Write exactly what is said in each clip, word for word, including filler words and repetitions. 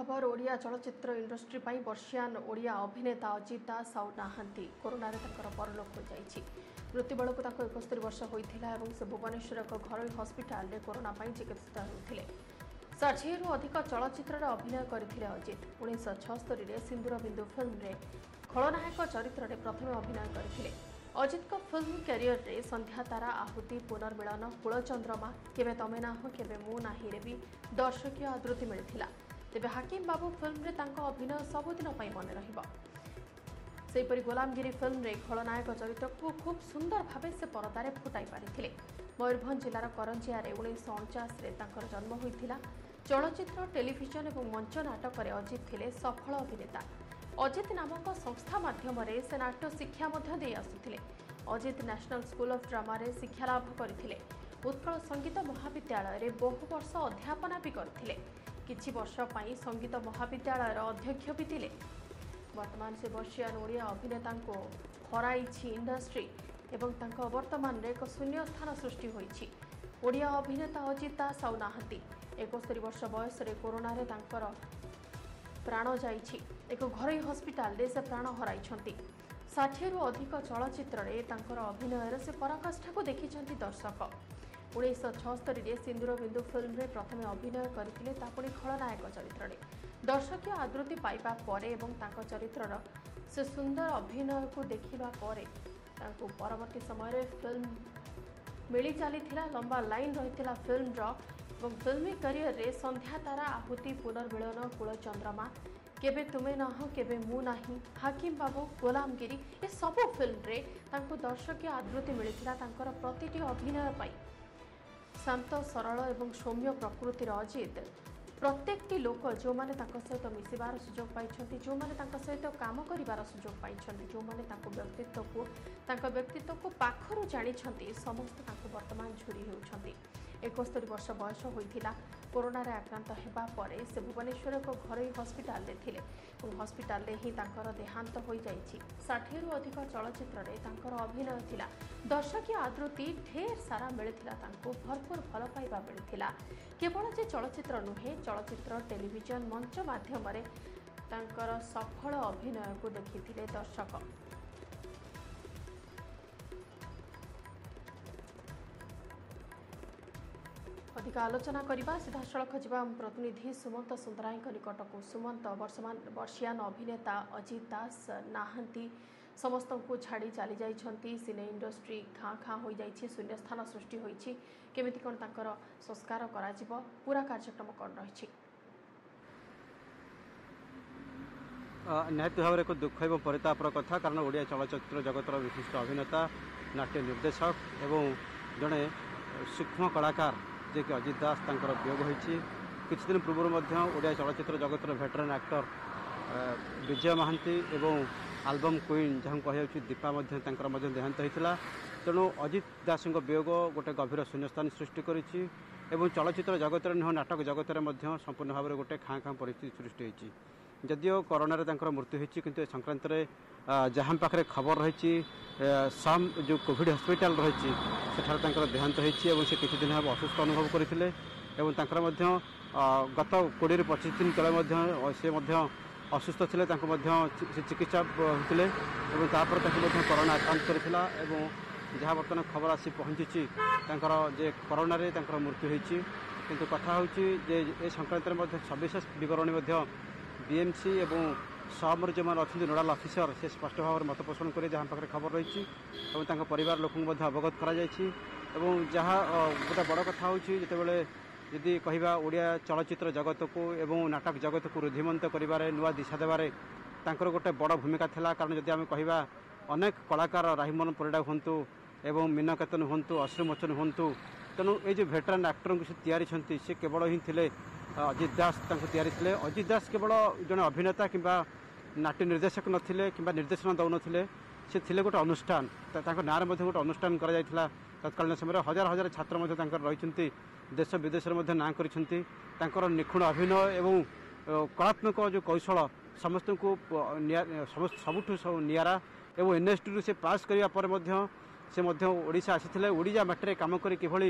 खबर ओडिया चलचित्र इंडस्ट्री पर वर्षियान ओडिया अभिनेता अजित दास आउ नाहांती कोरोना रे तंकर परलोक हो जाइछि। मृत्यु बेलकु ताको इकहत्तर वर्ष होइथिला एवं से भुवनेश्वर एक घरोई हस्पिटाल रे कोरोना पई चिकित्सित होइथिले। षाठिए रु अधिक चलचित्र रे अभिनय करथिले अजित। उन्नीस सौ छिहत्तर रे सिंदूर बिंदु फिल्म रे खलनायक चरित्र रे प्रथम अभिनय करथिले। अजित को फिल्म कैरियर रे संध्या तारा, आहुति, पुनर्मिलन, कुलचंद्रमा, केवे तमे नाह केवे मु नाही रे भी दर्शकीय आदृति मिलिथिला। तेबे हाकिम बाबू फिल्म रे तांको अभिनय सबुदिन पई मन रहिबो। सेपरि गोलामगिरी फिल्म रे खलनायक चरित्र को खूब सुंदर भावे से परदारे फुटाई पारिथिले। मयूरभंज जिलार करंजिया रे उन्नीस सौ उनचास रे तांकर जन्म होइथिला। चलचित्र, टेलीविजन और मंच नाटक रे अजित थिले सफल अभिनेता। अजित नामक संस्था माध्यम रे से नाट्य शिक्षा मध्य दे आसुथिले। Ajit national school of drama रे शिक्षा लाभ करथिले। उत्कल संगीत महाविद्यालय रे बहु वर्ष अध्यापना भी करथिले। किछि वर्ष पई संगीत महाविद्यालय रो अध्यक्ष भी थिले। वर्तमान से वर्षियान ओडिया अभिनेता को हराइछि इंडस्ट्री एवं तांको वर्तमान रे एक शून्य स्थान सृष्टि होइछि। ओडिया अभिनेता अजित दास आउ नाहांती इकहत्तर वर्ष बयस रे कोरोना रे तांकर प्राण जाइछि। एक घरोई हस्पिटाल रे से प्राण हराइछंती। षाठिए रु अधिक चलचित्र रे तांकर अभिनय रे से पराकाष्ठा को देखिछंती दर्शक। उन्नीस सौ छिहत्तर रे सिंदूर बिंदु फिल्म रे प्रथम अभिनय करथिले, तापुणी खलनायक चरित्र रे। दर्शकीय आदृति पाइबा परे एवं तांको चरित्रर से सुंदर अभिनय को देखिबा परे तांको परवर्ती समय रे फिल्म मिली चलीथिला। लंबा लाइन रहिथिला फिल्म रो एवं फिल्मी करियर रे संध्या तारा, आहुति, पुनर्मिलन, कुलचंद्रमा, केबे तुमे नाह केबे मु नाही, हाकिम बाबू, गोलामगिरी ए सब फिल्म रे तांको दर्शकीय आदृति मिलिथिला। तांकर प्रतिटी अभिनय पाई शांत, सरल एवं सौम्य प्रकृतिर अजित प्रत्येकटी लोक जो माने तांको सहित मिसिबार सुजोग पाइछंती, जो माने तांको सहित काम करिवार सुजोग पाइछंती, जो माने तांको व्यक्तित्व को तांको व्यक्तित्व को पाखरु जानिछंती, समस्त तांको वर्तमान झुरी हेउछंती। इकहत्तर वर्ष बयस होइथिला। कोरोना रे आक्रांत हेबा परे से भुवनेश्वर एक घरोई हस्पिटाल रे थिले और हस्पिटाल रे ही तांकर देहांत होई जाइछि। षाठिए रु अधिक चलचित्र रे तांकर अभिनय थिला। दर्शकीय आदृति ढेर सारा मिलिथिला। तांको भरपूर भल पाइबा मिलिथिला। केवल जे चलचित्र नुहे, चलचित्र, टेलीविजन, मंच माध्यम रे तांकर सफल अभिनय को देखिथिले दर्शक। अधिक आलोचना करबा सीधा सड़क जीवा प्रतिनिधि सुमंत सुंदराई निकट को। सुमंत वर्षमान वर्षियान अभिनेता अजित दास नाहांती समस्त को छाड़ी चली जाइछंती। सिने इंडस्ट्री खाँ खाँ हो जाइछि, शून्य स्थान सृष्टि होइछि। केमिति कोन तांकर संस्कार करा जिवो, पूरा कार्यक्रम कोन रहिछि? निहत भाव एक दुख एवं परितापर कथा, कारण ओडिया चलचित्र जगतर विशिष्ट अभिनेता, नाट्य निर्देशक एवं जड़े सूक्ष्म कलाकार जे कि अजित दास तांकर वियोग होइछि। किछि दिन पूर्व मध्य ओडिया चलचित्र जगतर भेटरान एक्टर विजय महांती एवं आल्बम क्वीन जहाँ कह दीपा मध्य तांकर मध्य देहांत होइथिला। तेणु अजित दास वियोग गोटे गभीर शून्यस्थान सृष्टि करिछि एवं चलचित्र जगतर नुह नाटक जगतर मध्य संपूर्ण भाव में गोटे खाँ खाँ परिस्थिति सृष्टि होइछि। जदिओ कोरोना रे तांकर मृत्यु होइछि, किंतु ए संक्रांत रे जहाँ पाखरे खबर रही सम जो कोविड हस्पिटाल रही सेठार तांकर देहांत होइछि एवं से किछि दिन हम असुस्थ अनुभव करथिले एवं तांकर मध्य गत बीस पच्चीस दिन तले मध्य से मध्य असुस्थ थिले। तांको मध्य चिकित्सा होतिले एवं तापर तांको मध्य कोरोना आक्रांत करथिला एवं जहाँ बर्तमान खबर आसी पहुंची तांकर जे कोरोना रे तांकर मृत्यु होइछि। किंतु कथा होछि जे ए संक्रांत रे मध्य सविशेष विवरणी मध्य बीएमसी एवं समर जो मैंने अच्छा नोडाल अफिसर से स्पष्ट भाव में मत पोषण करे जहाँ पाखे खबर रही परिवार लोक अवगत करा जहाँ गोटे बड़ कथा होती जदि कहवा ओडिया चलचित्र जगत को एवं नाटक जगत को रुद्धिमंत कर नुआ दिशा देवारे तांकर गोटे बड़ भूमिका थिला। कारण जदि आम कहवा अनेक कलाकार राहीमोहन परिडा हूँ एवं मीनकेतन हूँ, अश्रुमोचन हूँ, तेणु ये जो भेटरान एक्टर को से तैयारी से केवल ही थे अजित दास तैयारी थे। अजित दास केवल जड़े अभिनेता किंबा नाट्य निर्देशक नथिले किंबा निर्देशना दौ नथिले, से थिले गोटे अनुष्ठान ना गोटे अनुष्ठान करा जायथिला। तत्कालीन समय हजार हजार छात्र रही देश विदेश में ना कर निखुण अभिनय एवं कलात्मक जो कौशल समस्त को सबुठ नियारा एवं एनएसटी से पास करने से ओडिशा आसी ओडिशा माटी काम कर किभली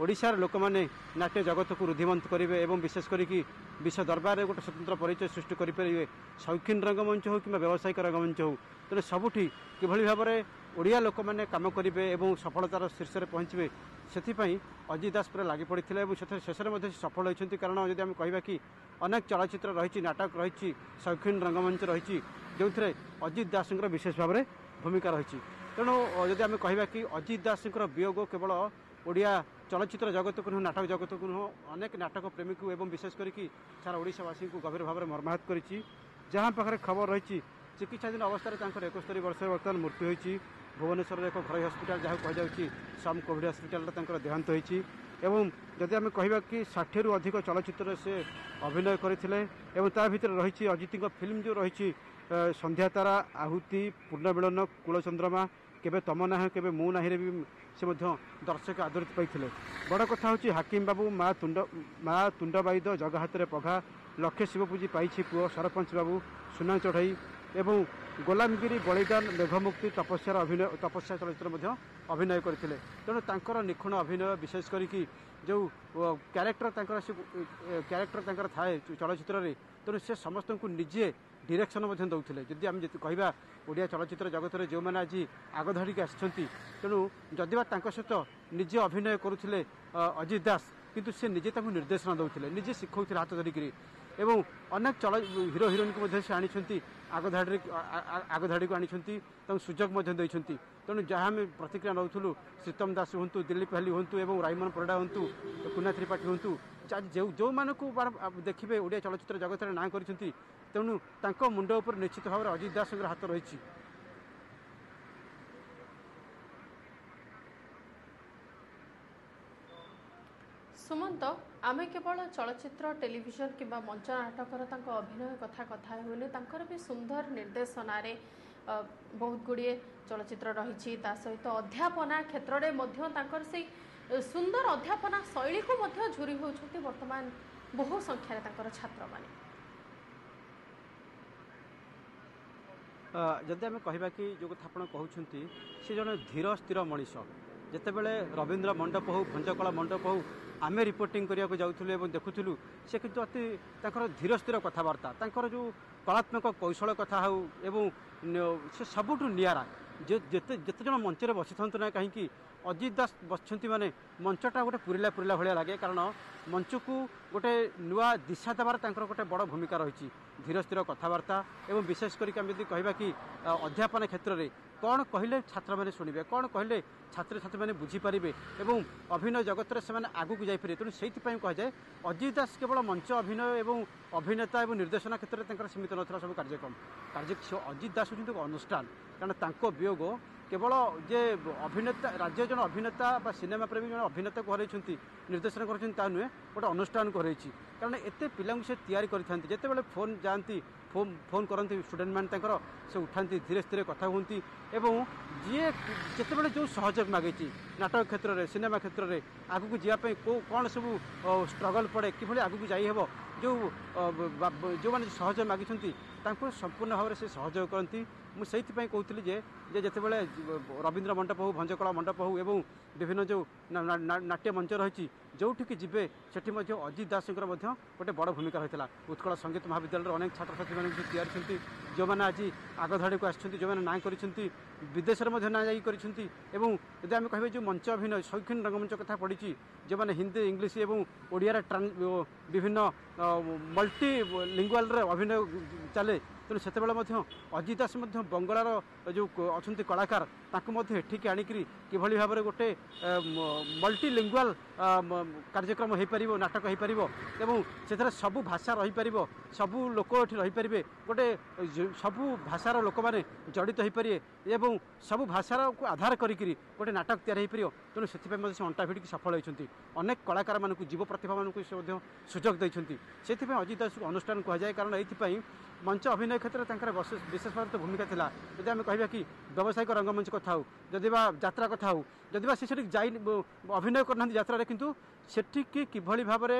ओडिशार लोक मैंने नाट्य जगत को रुद्धिमंत करेंगे और विशेषकर विश्व दरबार में गोटे स्वतंत्र परिचय सृष्टि करेंगे शौकीन रंगमंच हो कि व्यावसायिक रंगमंच हो तेना सबुठी किभली भाव में ओडिया लोक मैंने काम करेंगे और सफलतार शीर्ष में पहुँचे से अजित दास पूरा लगी पड़ी शेष में सफल होती कारण जब आम कह कि अनेक चलचित्र रही नाटक रही शौकीन रंगमंच रही जो थे अजित दास विशेष भाव में भूमिका रही तेणु जदि आम कह कि अजित दास वियोग केवल ओडिया चलचित्र जगत को नुह नाटक जगत को नुह अनेक नाटक प्रेमी को एवं विशेष करके सारा ओडिशावासी को गभीर भाव में मर्माहत करी जहाँ पाखे खबर रही चिकित्साधीन अवस्था एकस्तरी वर्ष बर्तमान मृत्यु होती भुवनेश्वर एक घर हस्पिटाल जहाँ कहुच्छी सम कोविड हस्पिटाल देहांत होती एवं जदि आम कह कि षाठी रु अधिक चलचित्र से अभिनय करते ता भर रही अजित फिल्म जो रही संध्या तारा आहुति पूर्णमिलन कूलचंद्रमा केबे तम ना केबे मु ना भी से दर्शक आदरित पाई बड़ कथा हूँ हाकिम बाबू माँ तुंड माँ तुंडबाईद जग हाथ में पघा लक्ष्य शिवपूजी पाई पुओ सरपंच बाबू सुना चढ़ाई एवं गोलामगिरी बलिदान मेघमुक्ति तपस्यार अभिनय तपस्या चलचित्र अभिनय करते तेणु तांकर निखुण अभिनय विशेष करी जो क्यारेक्टर क्यारेक्टर थाए चलचित्र में तेणु से समस्त को निजे डिरेक्शन दौले जदि आम कहवा ओडिया चलचित्र जगत में जो मैंने आज आगधाड़ी आसछंती तेणु जदिवा सहित निजे अभिनय करुले अजित दास किंतु से निजे निर्देशना दौले निजे शिखौले हाथ धरिकी एवं अनेक चल हिरो हिरोइन को से आनी आगधाड़ी आगधाड़ी को आनी सुजोग देती तेणु जहाँ आम प्रतिक्रिया नौलु श्रीतम दास हूँ दिलीप हाली हूँ और राइमन परिडा हूँ कुना त्रिपाठी हूँ जो जो मानक देखिए ओडिया चलचित्र जगत में ना कर तेणु तांको मुंड उपर निश्चित भाव में अजित दास हाथ रही सुमंत आमे केवल चलचित्र टेलीविजन किंबा मंच नाटकर अभिनय कथा कथा होने भी सुंदर निर्देशन बहुत गुड़िए चलचित्र रही सहित अध्यापना क्षेत्र में से सुंदर अध्यापना शैली को झुरी होती वर्तमान बहु संख्यार छात्र माने जदि आम कहवा कि जो कथा आप कहते सी जन धीर स्थिर मनीष जितेबले रवींद्र मंडप हो भंजकला मंडप हो आम रिपोर्टिंग करने जाऊँ देखुलू से कि अति धीर स्थिर कथबार्ता जो कलात्मक कौशल कथा हो एवं से सबुठ निरा जिते जिते जन मंच बसी था ना कहीं अजित दास बसंती माने मंचटा गोटे पुरीला पुरीला भाया लगे कारण मंच को गोटे नुआ दिशा देवार गोटे बड़ भूमिका रही धीर स्थिर कथबार्ता एवं विशेष करके कहवा कि अध्यापन क्षेत्र में कौन कहले छात्र मैंने शुणे कौन कहले छात्र छात्री मैंने बुझीपारे और अभिनय जगत में से आगू को जापे तेणु से कहुए अजित दास केवल मंच अभिनय एवं अभिनेता और निर्देशना क्षेत्र में सीमित नाला सब कार्यक्रम कार्य अजित दास हूँ अनुष्ठान कारण वियोग केवल जे अभिनेता राज्य जन अभिनेता सिनेमा प्रेमी जन अभिनेता को हरई निर्देशन कर नुहे गोटे अनुष्ठान को हरई कारण एत पिला से तैयारी करते फोन जाती फोन फोन करती स्टूडेंट मैंने से उठाती धीरे धीरे कथा हूँ एवं जी जिते जो सहयोग मागे नाटक क्षेत्र में सिनेमा क्षेत्र में आगू जावाई कौन सब स्ट्रगल पड़े कि आगू जाइब जो जो मैंने सहयोग मागी संपूर्ण भाव में से सहयोग करती मुझे कहती जे जितेबाला रवींद्र मंडप हो भंजकला मंडप हो एवं विभिन्न जो नाट्य मंच रही जो जीवे से अजित दास गोटे बड़ भूमिका रही है उत्कल संगीत महाविद्यालय अनेक छात्र छात्री मैंने तैयारी जो मैंने आज आगधाड़ी को आसछंती जो मैंने ना कर विदेश में ना जाकर यदि आम कहे जो मंच अभिनय शौकीन रंगमंच कथा पड़ी जो मैंने हिंदी इंग्लीश और ओडिया विभिन्न मल्टी लिंगुआल अभिनय चले तेणु से अजित दास बंगलार जो अच्छा कलाकार एठिक आणिक किभली भाव में गोटे मल्टी लिंगुआल कार्यक्रम हो पार नाटक हो पार एवं से सबू भाषा रही पार सबू लोक ये रहीपर गोटे सबू भाषार लोक मैंने जड़ित हो पारे एवं सबू भाषार को आधार करी गोटे नाटक तैयारी हो पार तेणु से अंटा भिड़िकी सफल होती अनेक कलाकार मानक जीव प्रतिभा मानक से सुजोग देती से अजित दास को अनुष्ठान कहुए कारण ये मंच अभिनय क्षेत्र में विशेष भाव भूमिका था जब आम कह कि व्यावसायिक रंगमंच कथा हो जदि यात्रा कथा हो जदि से अभिनय करना यात्रा किंतु सेठी किभली भाव में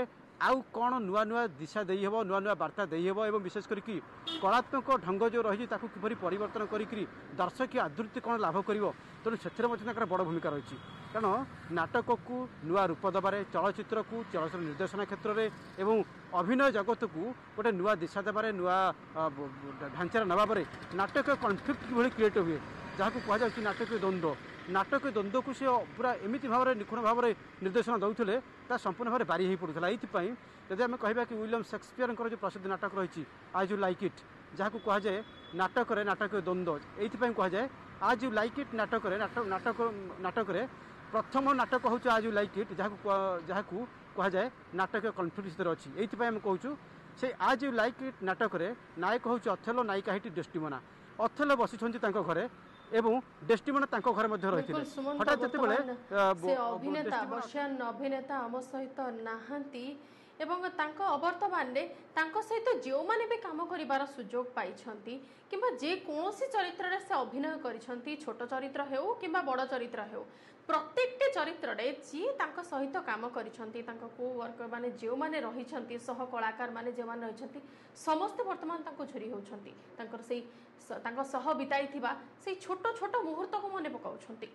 आउ कौन नुआ नुआ दिशा दे हेब नुआ नुआ वार्ता दे हेब एवं विशेष करके कलात्मक ढंग जो रही किपरि परिवर्तन करी दर्शक आदृति कौन लाभ कर तेणु से बड़ भूमिका रही कारण नाटक को नुआ रूप देवे चलचित्र को चलचित्र निर्देशना क्षेत्र में एवं अभिनय जगत को गोटे नुआ दिशा देवे नुआ ढांचार नवाबरे नाटक कन्फ्लिक्ट कि क्रिएट हुए जहाँ कहुच्छे नाटक द्वंद्व नाटक द्वंद्व को सी पूरा एमती भाव में निखुण भाव में निर्देशन दौले ता संपूर्ण भाव में बारी हो पड़ता ये जब आम कह कि विलियम शेक्सपियर जो प्रसिद्ध नाटक रही आज यू लाइक इट जहाँ कहुए नाटक नाटक द्वंद्व ये कहुए आज यू लाइक इट नाटक नाटक नाटक प्रथम नाटक हूँ आज यू लाइक इट जहाँ जहाँ कहुए नाटक कन्फ्लिक्ट अच्छी ये आम कहूँ से आज यू लाइक इट नाटक नायक हूँ अथेलो नायिका हिट डेस्टिमोना अथेलो बसी घरे एवं डेस्टिमोना घर मध्य रही हठात से अभिनेता वर्षियान अभिनेता आम सहित नहांती एवं तांको अवर्तमान रे तांको सहित जो माने भी काम करिवार सुजोग पाइछंती किंबा जे कोनोसी चरित्र रे से अभिनय करिछंती छोट चरित्र हेउ किंबा बड़ चरित्र हेउ प्रत्येकटे चरित्र रे जी तांको सहित काम करिछंती तांको को वर्कर माने जो माने रहिछंती सह कलाकार माने जे माने रहिछंती समस्त वर्तमान तांको झुरी होउछंती तांकर सेई तांको सह बिताइथिबा सेई छोट छोट मुहूर्त को मने पकाउछंती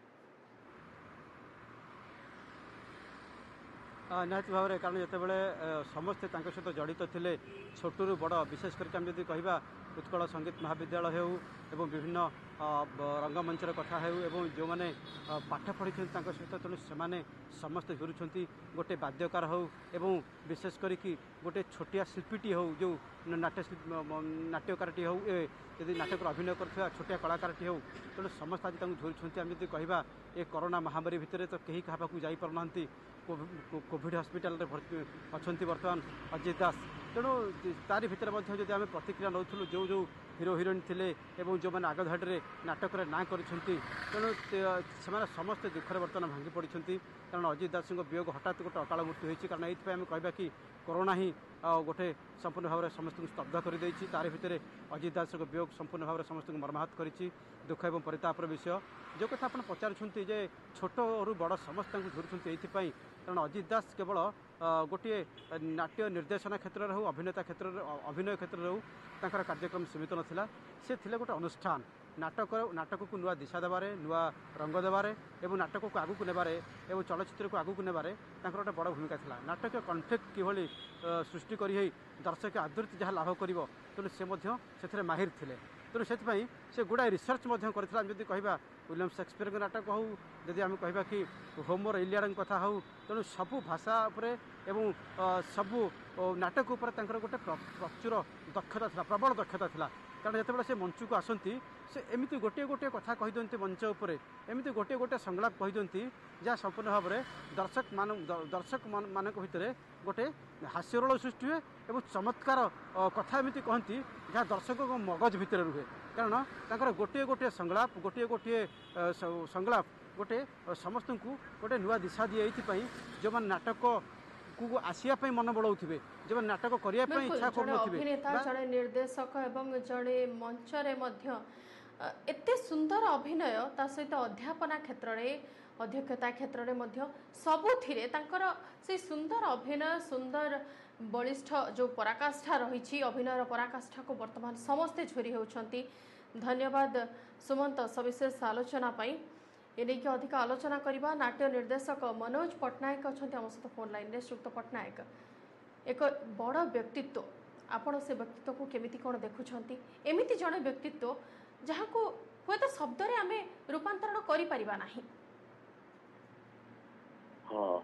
निहत भाव में कारण जितेबाला समस्ते सहित जड़ित थे छोटू बड़ विशेष करके आम जब कह उत्कल संगीत महाविद्यालय हो एवं विभिन्न रंगमंचर कथा हो जो मैंने पाठ पढ़ी सहित तेणु से समस्ते जुड़ुंट गोटे बाद्यकार हो एवं विशेष करके गोटे छोटिया शिल्पीटी हो जो नाट्य नाट्यकारटी हो यदि नाटक अभिनय कर छोटिया कलाकारटी हो तेणु समस्त आज झुरुंट आम जब कह ये कोरोना महामारी भितर तो कहीं क्या जापारना कोविड हस्पिटाल भर्ती अच्छा बर्तमान अजित दास तेणु तारी भितर जब आम प्रतिक्रिया नौलु जो जो हिरो हिरोइन थे एवं जो मैंने आग धाड़ी नाटक ना कर तेणु से समस्ते दुखर बर्तमान भांगी पड़ती कारण अजित दास वियोग हठात गोटे अकाल मृत्यु होती कारण ये आम कह कि कोरोना ही गोटे संपूर्ण भाव में समस्त स्तब्ध कर तार भितर अजित दास वियोग संपूर्ण भाव में समस्त मर्माहत कर दुख एवं परितापर विषय जो कथा आप पचारुंट जे छोट रु बड़ समस्त झुरुंट ये कारण अजित दास केवल गोटे नाट्य निर्देशना क्षेत्र में हो अभिनेता क्षेत्र अभिनय क्षेत्र में हो तांकर कार्यक्रम सीमित नाला से थिले गोटे अनुष्ठान नाटक नाटक को नुआ दिशा देवारे नुआ रंग देवारे एवं नाटक को आगू नेबारे एवं चलचित्र को आगू नेबारे तांकर गोटे बड़ भूमिका थिला नाटक कन्फ्लिक्ट किभली सृष्टि करी दर्शक आदृति जहाँ लाभ कर तेणु से माहिर थिले तेणु से गुड़ाए रिसर्च करथिला जदि कहबा विलियम शेक्सपियर के नाटक हो जदि आम कहबा कि होमर इलियाड कथा हो तेणु सबू भाषा उपरे एवं सबू नाटक उपर तांकर गोटे प्रचुर दक्षता थिला प्रबल दक्षता थिला कारण जिते से मंच को आसती से एमती गोटे गोटे कथा कही दिखती मंच उपर एमती गोटे गोटे संलाप कही दिखती जहाँ संपूर्ण भाव में दर्शक मान दर्शक मान भितर गोटे हास्यरोल सृष्टि हुए और चमत्कार कथा एमती कहती जहाँ दर्शक मगज भितर रुहे कारण तांकर गोटे गोटे संलाप गोटे गोटे संलाप गोटे समस्त को गोटे नुआ दिशा दिए जो मैंने नाटक को आसिया मन बढ़ाऊे जो नाटक करने इच्छा अभिनेता जड़े निर्देशक एवं जड़े मंचरे एते सुंदर अभिनय ता सहित अध्यापना क्षेत्र में अध्यक्षता क्षेत्र में सबुथिरे तांकर से सुंदर अभिनय सुंदर बलिष्ठ जो पराकाष्ठा रही अभिनयर पराकाष्ठा को वर्तमान समस्ते झुरी होउछंती। धन्यवाद सुमंत सविशेष आलोचना पाई एने की अधिक आलोचना करबा नाट्य निर्देशक मनोज पट्टनायक अच्छा आम सहित फोन लाइन में श्रुत पट्टनायक एक बड़ व्यक्तित्व आपण से व्यक्तित्व को केमिति कोन देखुछंती एमिति जड़े व्यक्तित्व जहाँ को हुए तो शब्द रे आमे रूपांतरण करि परिबा नाही। हाँ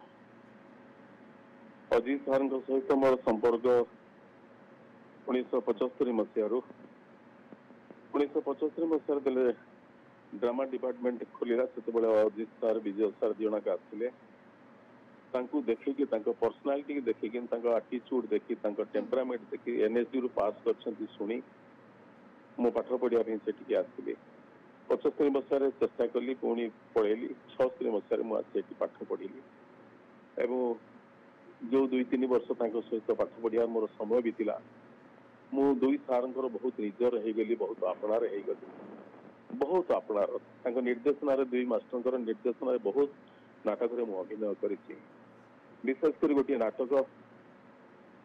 अजित सर सहित मोर संपर्क उन्नीस पचस्तरी मसीह उन्नीस पचस्तरी मसीह ड्रामा डिपार्टमेंट खोलिला से अजित सर विजय सर दिजक आसते देखिकी पर्सनालीटी देखिकी आटीट्यूड देखी टेम्परामेंट देखी एनएसडी रु पास कर शुणी मो पाठ पढ़ा से आसती पचस्तरी मसीह चेष्टा कली पुणी पढ़ेली छस्तरी मसीह मुझे पाठ पढ़ी एवं जो दुई तीन वर्ष सहित पाठ पढ़िया मोर समय बीतला मु दुई सार बहुत निजर हो गली बहुत आपणार हो गली बहुत आपणार निर्देशना दुई मास्टर निर्देशना बहुत नाटक में अभिनय कर विशेषकर गोटे नाटक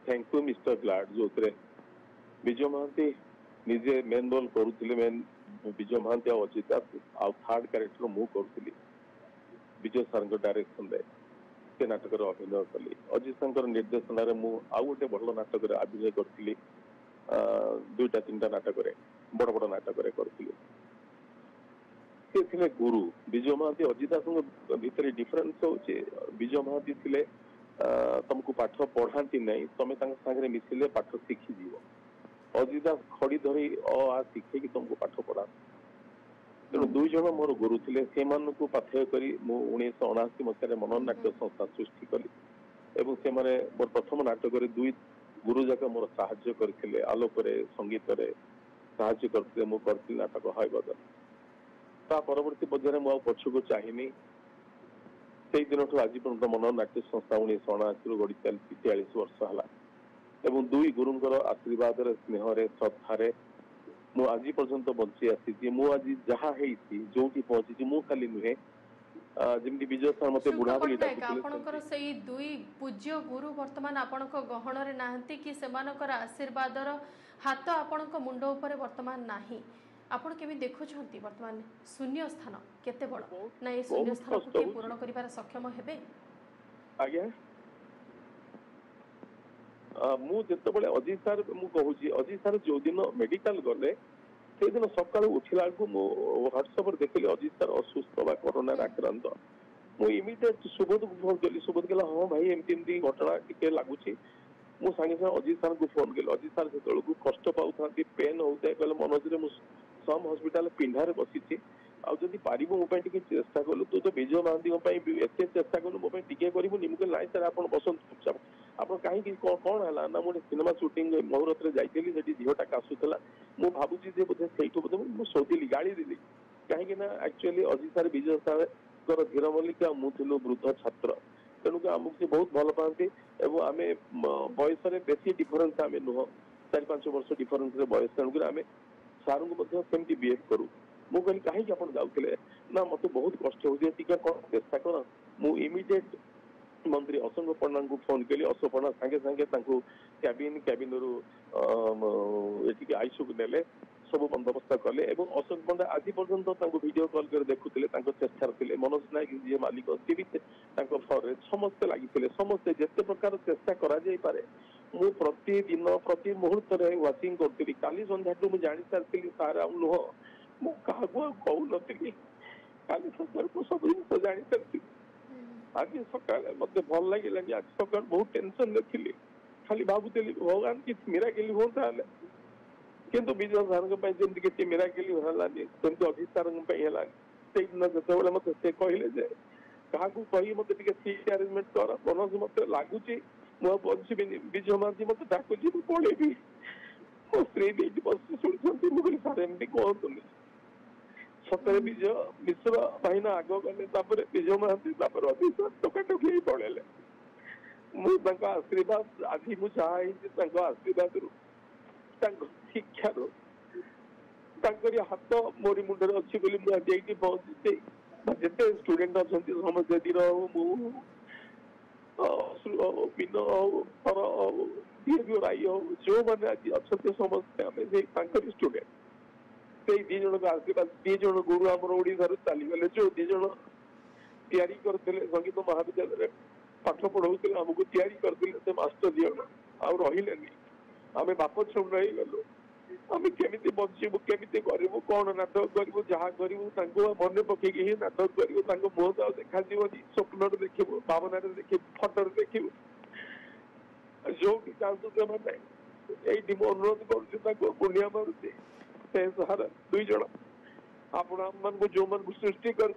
थैंक यू मिस्टर ग्लाड जो विजय महांती निजे मेन रोल करुले main Vijay Mohanty Ajit Das third character मु करुली विजय सर डायरेक्शन रे से नाटक अभिनय कली अजित सर निर्देशन मु आउ गोटे भल नाटक अभिनय करी दुईटा तीन टा नाटक बड़ बड़ नाटक करी थे गुरु विजय महांती अजित दास भितर डिफरेन्स होचे विजय महांती थे तुमको पाठ पढ़ाती ना तुम सागर मिसिले पाठ शिखी जीव अजित दास खड़ी धरी अ आ शिखे कि तुमको पाठ पढ़ा तेणु दुई जन मोर गुरु थे से पाथेय करी उन्नीस अणाशी मसीह मनोनाट्य संस्था सृष्टि कली एवं से मोर प्रथम नाटक दुई गुरु जाक मोर साहाय्य करथिले आलोक संगीत साहाय्य करथिले मु करथिले नाटक हाय बदल ता परवर्ती पर्याय मु पछको चाहिनी से दिन आज पर्यंत मनोनाट्य संस्था उन्नीस अणाशी गढ़ी चलती तेयालीस वर्ष है एवं दुई गुरुंकर आशीर्वाद स्नेह श्रद्धार मु आज पर्यंत बंची आसी मु आज जहाँ जो पहुंची मु खाली नुहे जमी विजय सर मत बुढ़ा आपणकर सेई दुई पूज्य गुरु वर्तमान आपणक गहन रे नाहंती कि सेमानकर आशीर्वादर हाथ आपणक मुंड ऊपर वर्तमान नाही आपण केमी देखुछंती वर्तमान शून्य स्थान केते बड़ ना ए शून्य स्थान को के पूर्ण करिवार सक्षम हेबे आज्ञा मु जिते बड़े अजित सर मु कहूँ अजित सर जो दिन मेडिकल गले से दिन सका उठला मु ह्वाट्सअप देखिली अजित सर असुस्थ बा कोरोना आक्रांत मु इमिडिएट सुबोध को फोन कली सुबोध कहला हाँ भाई एमती एमती घटना टिके लगुच मु सांगे सागे अजित सर को फोन कली अजित सर से कष्ट पाऊँ पेन होता है कहले मनोज रे सम हस्पिटाल पिंढारे बसी आदि पार मो चेष्टा कलु तू तो विजय महांती एत चेष्टा कलु मो टिके करूँ मुझे नाई सर आप बसंत चुपचाप आप कहीं कौन है ना मुझे सिनेमा सुटिंग मुहूर्त में जाइली झीटा काशुला मु भावुची बोधे से बोधे मुझे शोधिली गाड़ी देली कहीं actually Ajit sir Vijay sir Dhir Mallik मुझे वृद्ध छात्र तेणुक आमको से बहुत भल पाती आम बयस बेसी डिफरेन्स आम नुह चार पांच वर्ष डिफरेन्स बयस तेणुक आम सार को सेमती बिहेव करूँ मु कहली कहीं आप जाऊे ना मत बहुत कष्ट हो कौन चेष्टा कर मु इमिडिएट मंत्री अशोक पंडा को फोन कली अशोक पंडा सांगे सांगे कैबिन कैबिन रु आईसीयू को नेले सब बंदोबस्त कले एवं अशोक पंडा आज पर्यंत वीडियो कॉल कर देखुले चेष्टा थे मनोज नायक जी मालिक सी भी फर समस्ते लगी समस्ते जिते प्रकार चेष्टा करा पारे मु प्रतिदिन प्रति मुहूर्त वाचिंग करी काली संध्या मुझे जानी सारी सार आ नुह मु क्या कहून काली संध्या को सब जिन जानी सारी आज सका मत भल लगे आज सका बहुत टेंशन थी खाली भावुली भगवान कि मिराकिल होता किंतु विजय सर जमी किसी मिराकिल है सेमती अजित सर से दिन जो मत से कहले क्या कही मत सीट अरेंजमेंट कर मनोज मत लगुच मुझे बची विजय महांती मत डाकुची पलैबी मो स्त्री भी बस शुणी मुझे सारे एमती कहतुनि सतरे विजय मिश्र भाईना आग गले विजय महांती अजित सर टोकाटोकी पड़ेले मुझे आशीर्वाद आज मुझे आशीर्वाद रु शिक्षार हाथ मोरी मुंडे अच्छी मुझे पहुंची जिते स्टूडेंट अच्छा समझे दीर हूँ मीन हूँ फर हूँ बिहेवियर आई हूँ जो मैंने आज अच्छा समस्ते आम स्टूडेंट से दी जन को आशीर्वाद दी जन गुरु आम ओडार चलीगले जो दी जन या संगीत महाविद्यालय पाठ पढ़ाऊे आमको या करते मास्टर दी जन आउ रही आम बाप छुड़ रही गलु आम केमी बचबू केमी करूँ कौन नाटक करूँ जहाँ करूँ मन पकई ही नाटक करूँ मुह तो देखा स्वप्न देखू भावना देखू फटो देखू जो चाहूँ मैंने ये अनुरोध करुँ पुण्य मारुति से सहारा दुई जन आपण जो मन सृष्टि कर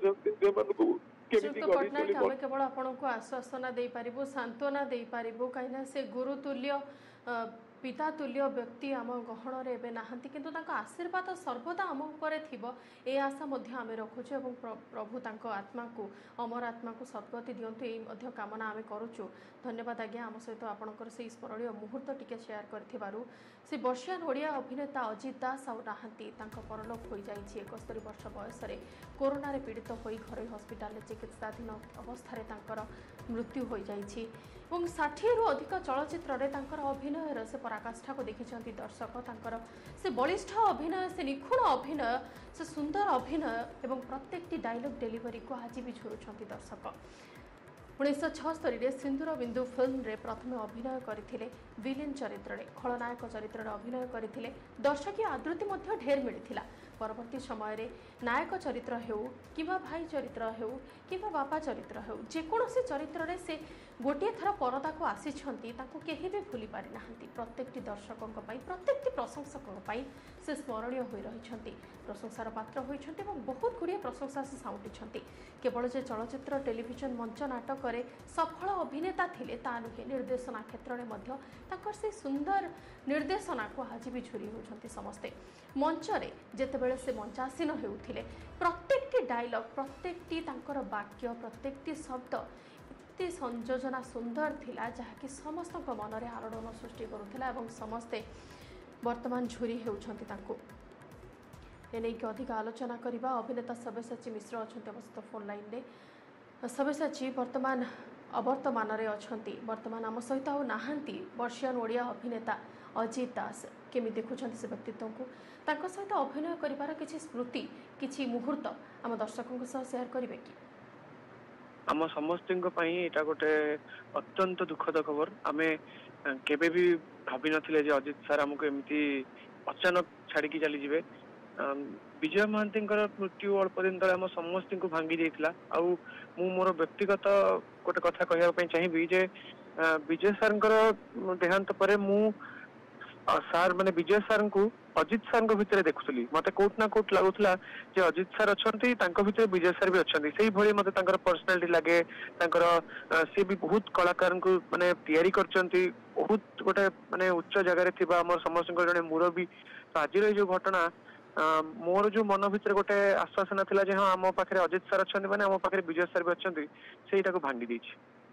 केवल आपको आश्वासना दे पारिबु सांत्वना दे पारिबु कहीं से गुरुतुल्य पिता तुल्य व्यक्ति आम गहन रे नाहंती किंतु तांको आशीर्वाद सर्वदा आम उपर थिबो ए आशा मध्य आमे रखुछु एवं प्रभु तांको आत्मा को अमर आत्मा को सद्गति दियंतु ए मध्य कामना आमे करूछु। धन्यवाद आज्ञा आम सहित आपणकर से स्मरणीय मुहूर्त टिके शेयर करथिबारु। से बर्षियान ओडिया अभिनेता अजित दास आउ नाहंती तांको परलोक होई जाइछि इकहत्तर वर्ष बयस रे कोरोना रे पीड़ित होई घर हस्पिटाल चिकित्साधीन अवस्था रे तांकर मृत्यु होई जाइछि। और षाठिए रु अधिक चलचित्र अभिनयर से पराकाष्ठा को देखी दर्शक तांकर से बलिष्ठ अभिनय से निखुण अभिनय से सुंदर अभिनय एवं प्रत्येक डायलॉग डेलीवरी को आज भी झुरुंट दर्शक। उन्नीस छस्तरी सिंदूर बिंदु फिल्म रे प्रथम अभिनय करथिले विलेन चरित्र रे खलनायक चरित्र रे अभिनय करथिले दर्शकीय आदृति मध्य ढेर मिलिथिला। परवर्ती समय रे नायक चरित्र हेउ किबा भाई चरित्र हेउ किबा बापा चरित्र हेउ जेकोसी चरित्र रे से गोटे थर परदा को आसीछंती ताको केही भी भूली पारि नाहंती। प्रत्येकटी दर्शकों पई प्रत्येकटी प्रशंसकों पई से स्मरणीय होई रहिछंती प्रशंसार पात्र होइछंती एवं बहुत गुड़िए प्रशंसा से साउंटिछंती। केवल जे चलचित्र टेलीविजन मंच नाटक रे सफल अभिनेता थिले ता नुहे निर्देशना क्षेत्र में मध्य ताकर से सुंदर निर्देशना को आज भी झुरी होछंती समस्ते। मंच रे जेतेबेले से मंचासीन हेउथिले प्रत्येकटी डायलॉग प्रत्येकटी तांकर वाक्य प्रत्येकटी शब्द एते संयोजना सुंदर थिला जहाँकि समस्त मन में आलोड़न सृष्टि करुथिला एवं समस्ते वर्तमान झुरी हेउछंती तांको एने कि अधिक आलोचना करबा अभिनेता सब्यसाची मिश्र अछंती अवस्थित फोन लाइन रे। सब्यसाची वर्तमान अवर्तमान रे अछंती वर्तमान आम सहित आ नाहांती वर्षियान ओडिया अभिनेता अजित दास केमी देखुछंती से व्यक्तित्व को तांको सहित अभिनय करिवार किछि स्मृति किछि मुहूर्त आम दर्शकों सह शेयर करिवे कि? आम समस्तों एटा गोटे अत्यंत दुखद खबर। आमे केबे भी भाभी नथिले जे अजित सर हमको एमती अचानक छाड़ी की चली जिवे। विजय महांती मृत्यु अल्प दिन तले आम समस्त को भांगी देइथिला। आ मु मोर व्यक्तिगत गोटे कथा कहया पई चाहिबी जे विजय सर देहांत पर मु सार माने विजय सर को अजित सर भितर देखुली मत कोट ना कोट लगुला जे अजित सर अच्छा भितर विजय सर भी अच्छा से भाई मत पर्सनालीटी लगे सी भी बहुत कलाकार को माने तैयारी करचंती बहुत गोटे माने उच्च जगह थी समस्त जड़े मुरबी। तो आज जो घटना मोर जो मन भितर गोटे आश्वासन था जे हाँ आम पाखे अजित सर अच्छा माने आम पाखे विजय सर भी अच्छा से भांगी देछि।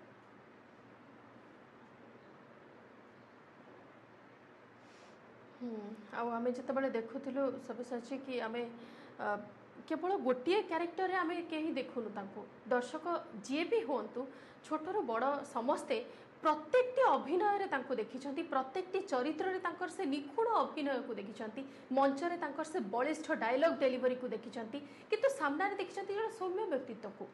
आमे जिते देखुलु सब्यसाची कि आमे केवल गोटे क्यारेक्टर रे आमे केही देखुनु तांको दर्शक जे भी होंतु छोटरू बड़ समस्ते प्रत्येकटी अभिनय रे तांको देखिछंती प्रत्येकटी चरित्र रे तांकर से निखुण अभिनय को देखिछंती मंच रे तांकर से बलिष्ठ डायलॉग डेलीवरी को देखिछंती किंतु सामना रे देखिछंती जण सौम्य व्यक्तित्व को।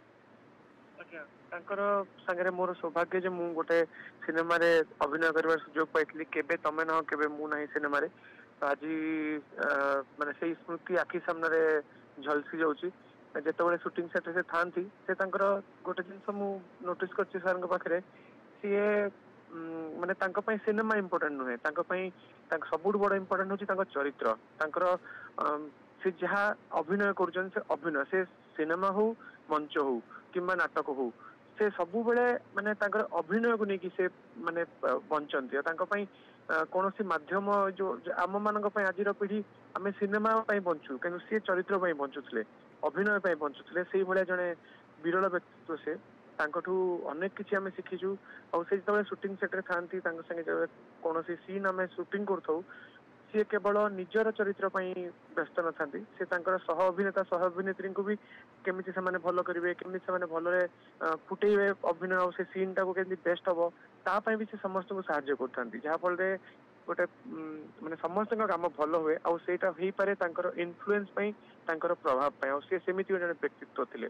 तांकर संगे मोर सौभाग्य जे मु गोटे सिनेमा रे अभिनय करबार सुयोग पाइतली केबे तमे न केबे मु नाही सिनेमा रे। तो आज माने सेही स्मृति आखि सामने रे झलसी जाउची जेतेबेले शूटिंग सेट से थांती से तांकर गोटे जिंस मु नोटिस करछि सर पाखरे सीए माने तांको पई सिनेमा इंपोर्टेंट नुहे तांको पई तांक सबुठ बड़ इंपोर्टेंट होची तांको चरित्र तांकर से जहा अभिनय करूछन से अभिनय से सिनेमा हो मंच हो किंबा नाटक हो से सबु बेले माने तांकर अभिनय को नेकी से माने बंचंती तांको पई कोनोसी माध्यम जो आम मानक पई आजिर पीढ़ी आमे सिनेमा पई बंचू किंतु से चरित्र पई बंचुथले अभिनय पई बंचुथले सेही भले जने विरल व्यक्तित्व से तांकठू अनेक किछि आमे सिखिजु। और से जतबे शूटिंग सेट रे थांती तांक संगे जब कोनोसी सीन आमे शूटिंग करथौ सी केवल निजर चरित्र पई व्यस्त न थांती से तांकर सह अभिनेता सह अभिनेत्री को भी केमिति से माने भलो करिवे केमिति से माने भलो रे फुटेइवे अभिनय और से सीन टा को केमिति बेस्ट हबो ता पई भी से समस्त को सहायता करथांती जहा फल रे गोटे माने समस्त का काम भलो हुए और सेटा हेई पारे तांकर इन्फ्लुएंस पई तांकर प्रभाव पई और से सेमिति जने व्यक्तित्व थिले।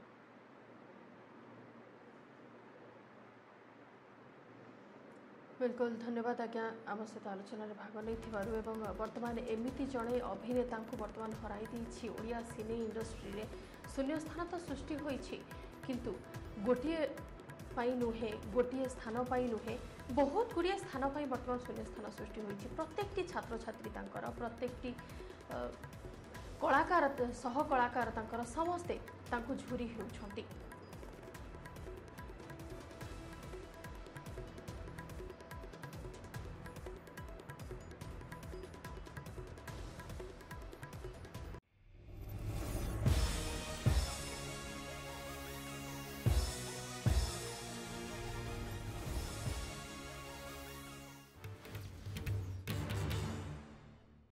बिल्कुल धन्यवाद आज्ञा आम सहित आलोचन भाग नहीं एवं वर्तमान एमती जड़े अभिनेता को वर्तमान हराई देछि ओडिया सिने इंडस्ट्री रे शून्य स्थान तो सृष्टि होइछि किंतु गोटे पाई नुहे गोटे स्थान पाई नुहे बहुत गुड़िए स्थान पाई वर्तमान शून्य स्थान सृष्टि होइछि। प्रत्येकटी छात्र छात्री तांकर प्रत्येकटी कलाकार सह कलाकार तांकर समस्ते तांको झुरी हेउछंती।